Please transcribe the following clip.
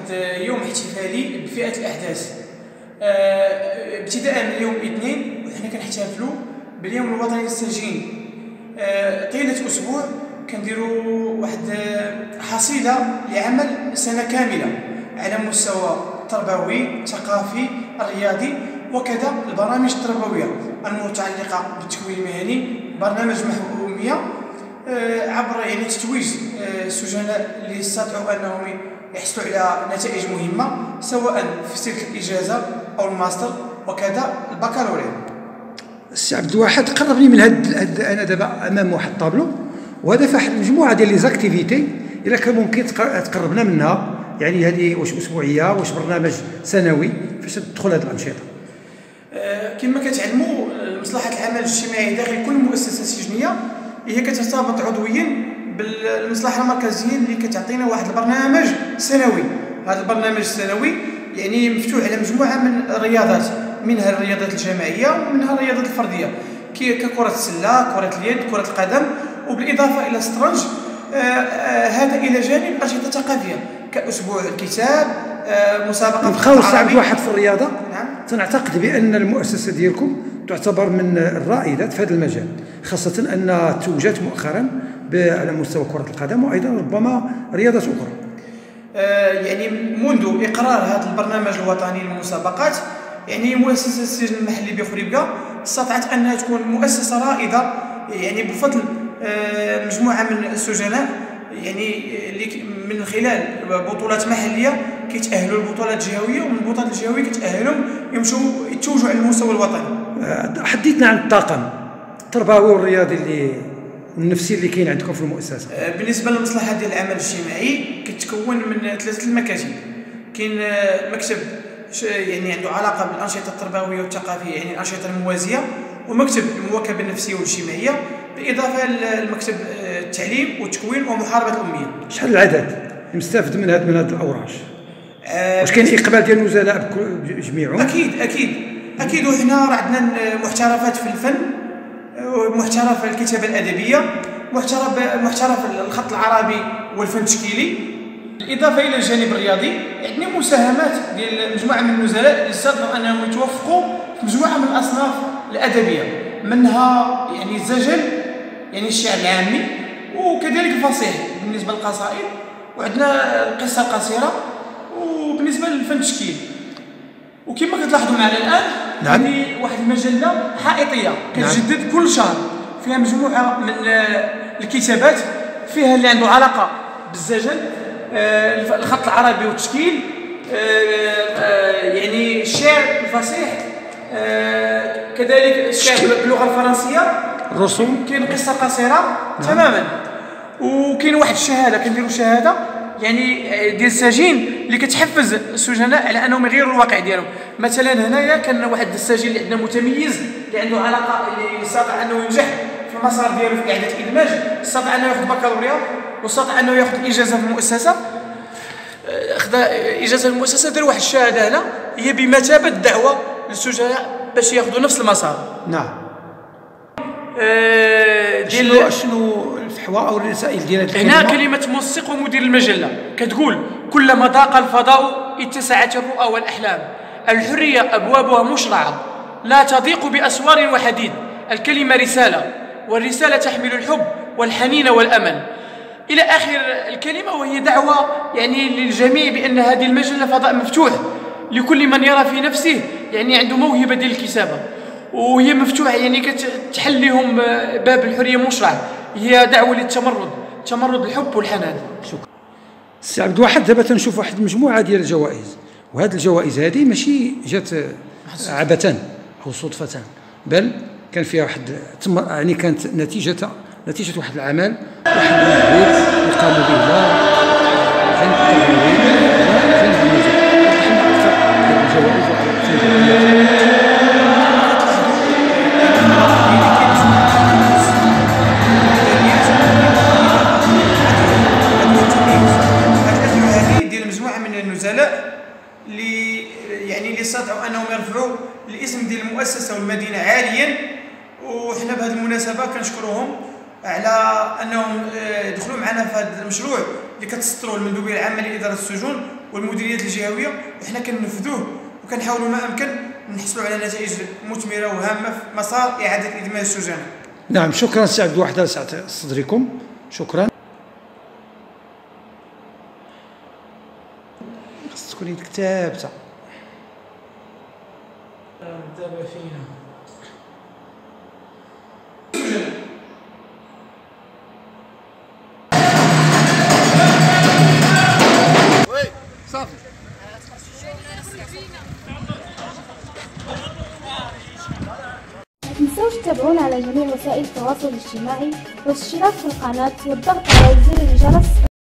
يوم احتفالي بفئة الأحداث. ابتداء من يوم الاثنين وحنا كنحتفلوا باليوم الوطني للسجين. طيلة أسبوع كنديروا واحد حصيلة لعمل سنة كاملة على مستوى تربوي، ثقافي، الرياضي، وكذا البرامج التربوية المتعلقة بالتكوين المهني، برنامج محمية عبر تتويج السجناء اللي استطاعوا انهم يحصلوا على نتائج مهمة سواء في سلك الإجازة أو الماستر وكذا البكالوريا. السي عبد الواحد قربني من هاد انا دابا امام واحد الطابلو، وهذا فيه واحد المجموعه ديال لي زاكتيفيتي، الا كان ممكن تقربنا منها، يعني هذه واش اسبوعيه واش برنامج سنوي، فاش تدخل هذه الانشطه؟ كما كتعلموا مصلحه العمل الاجتماعي داخل كل مؤسسه سجنيه هي كترتبط عضويا بالمصلحه المركزيه اللي كتعطينا واحد البرنامج سنوي. هذا البرنامج السنوي يعني مفتوح على مجموعه من الرياضات، منها الرياضات الجماعيه ومنها الرياضات الفرديه ككره السله، كره اليد، كره القدم، وبالاضافه الى الشطرنج. هذا الى جانب انشطه ثقافيه كاسبوع الكتاب، مسابقه نبقاو عبد واحد في الرياضه. نعم. تنعتقد بان المؤسسه ديالكم تعتبر من الرائدات في هذا المجال، خاصه ان توجت مؤخرا على مستوى كره القدم وايضا ربما رياضات اخرى. يعني منذ اقرار هذا البرنامج الوطني للمسابقات، يعني مؤسسه السجن المحلي بخريبكا استطاعت انها تكون مؤسسه رائده، يعني بفضل مجموعه من السجناء، يعني من خلال بطولات محليه كيتاهلوا للبطولات الجهويه، ومن البطولات الجهويه كتاهلهم يمشوا يتوجوا على المستوى الوطني. حدثنا عن الطاقم التربوي والرياضي والنفسي اللي كاين عندكم في المؤسسه. بالنسبه للمصلحه ديال العمل الاجتماعي كتكون من 3 المكاتب. كاين مكتب يعني عنده علاقه بالانشطه التربويه والثقافيه، يعني الانشطه الموازيه، ومكتب المواكبه النفسيه والاجتماعيه، بالاضافه لمكتب التعليم والتكوين ومحاربه الاميه. شحال العدد المستفد من هذه الاوراش؟ واش كاين اقبال ديال النزلاء جميعهم؟ اكيد وحنا راه عندنا محترفات في الفن، محترف في الكتابه الادبيه، محترف الخط العربي والفن التشكيلي، بالاضافه الى الجانب الرياضي. عندنا مساهمات ديال مجموعه من النزلاء اللي استطاعوا انهم يتوفقوا في مجموعه من الاصناف الادبيه، منها يعني الزجل، يعني الشعر العامي، وكذلك الفصيح بالنسبه للقصائد، وعندنا القصه القصيره، وبالنسبه للفن التشكيلي. وكما كتلاحظوا معنا الان هذه واحد المجله حائطيه كتجدد كل شهر، فيها مجموعه من الكتابات، فيها اللي عنده علاقه بالزجل، الخط العربي والتشكيل، يعني الشعر الفصيح، كذلك الشعر باللغه الفرنسيه، الرسوم، كاين قصه قصيره تماما، وكاين واحد الشهاده كنديروا شهاده يعني ديال السجين اللي كتحفز السجناء على انهم يغيروا الواقع ديالهم. مثلا هنايا كان واحد السجين اللي عندنا متميز اللي عنده علاقه، اللي استطاع انه ينجح في المسار ديالو في اعاده ادماج، استطاع انه ياخذ بكالوريا، واستطاع انه ياخذ الاجازه في المؤسسه. اخذ اجازه في المؤسسه، دار واحد الشهاده هنا هي بمثابه دعوه للسجناء باش ياخذوا نفس المسار. نعم. شنو الفحوى او الرسائل ديال هذه هنا كلمه موثق ومدير المجله كتقول: كلما ضاق الفضاء اتسعت الرؤى والاحلام، الحريه ابوابها مشرعه لا تضيق باسوار وحديد، الكلمه رساله، والرساله تحمل الحب والحنين والامل، الى اخر الكلمه. وهي دعوه يعني للجميع بان هذه المجله فضاء مفتوح لكل من يرى في نفسه يعني عنده موهبه ديال الكتابه، وهي مفتوحه يعني كتحل لهم باب الحريه مشرع. هي دعوه للتمرد، تمرد الحب والحنان. شكرا. السي عبد الواحد، دابا تنشوف واحد المجموعه ديال الجوائز، وهذه الجوائز هذه ماشي جات عبثا او صدفه، بل كان فيها واحد يعني كانت نتيجه واحد العمل، واحد المجهود يقام به الله اللي استطاعوا انهم يرفعوا الاسم ديال المؤسسه والمدينه عاليا. وحنا بهذه المناسبه كنشكروهم على انهم دخلوا معنا في هذا المشروع اللي كتسطروا المندوبيه العامه لاداره السجون، والمديريات الجهويه، وحنا كننفذوه وكنحاولوا ما امكن نحصلوا على نتائج مثمره وهامه في مسار اعاده ادماج السجناء. نعم، شكرا سي عبد الواحد على سعه صدركم، شكرا. خاص تكون يدك ثابته. دابا فينا صافي. ما تنسوش تتابعونا على جميع وسائل التواصل الاجتماعي والاشتراك في القناة والضغط على زر الجرس